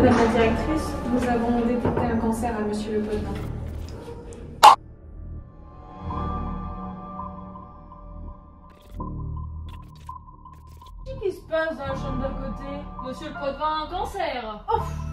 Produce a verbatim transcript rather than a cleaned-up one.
Madame la directrice, nous avons détecté un cancer à Monsieur Le Potelin. Qu'est-ce qui se passe dans la chambre d'à côté? Monsieur Le Potelin a un cancer. Oh.